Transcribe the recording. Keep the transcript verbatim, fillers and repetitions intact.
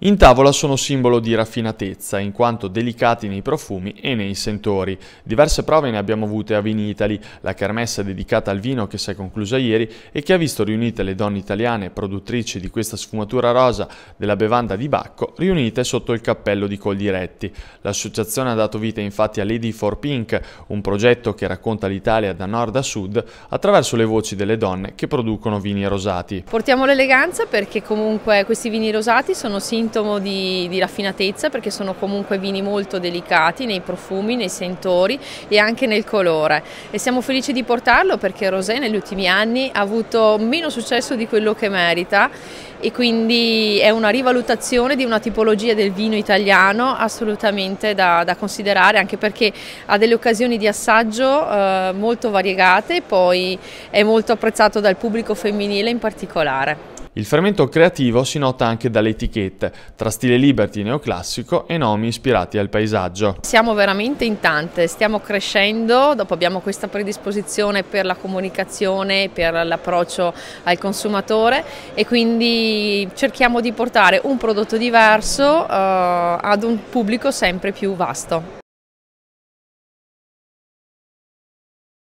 In tavola sono simbolo di raffinatezza, in quanto delicati nei profumi e nei sentori. Diverse prove ne abbiamo avute a Vinitaly, la kermesse dedicata al vino che si è conclusa ieri e che ha visto riunite le donne italiane produttrici di questa sfumatura rosa della bevanda di Bacco, riunite sotto il cappello di Coldiretti. L'associazione ha dato vita infatti a Lady for Pink, un progetto che racconta l'Italia da nord a sud attraverso le voci delle donne che producono vini rosati. Portiamo l'eleganza perché comunque questi vini rosati sono sintomo Di, di raffinatezza, perché sono comunque vini molto delicati nei profumi, nei sentori e anche nel colore, e siamo felici di portarlo perché il rosé negli ultimi anni ha avuto meno successo di quello che merita, e quindi è una rivalutazione di una tipologia del vino italiano assolutamente da, da considerare, anche perché ha delle occasioni di assaggio eh, molto variegate e poi è molto apprezzato dal pubblico femminile in particolare. Il fermento creativo si nota anche dalle etichette, tra stile liberty neoclassico e nomi ispirati al paesaggio. Siamo veramente in tante, stiamo crescendo, dopo abbiamo questa predisposizione per la comunicazione, per l'approccio al consumatore, e quindi cerchiamo di portare un prodotto diverso eh, ad un pubblico sempre più vasto.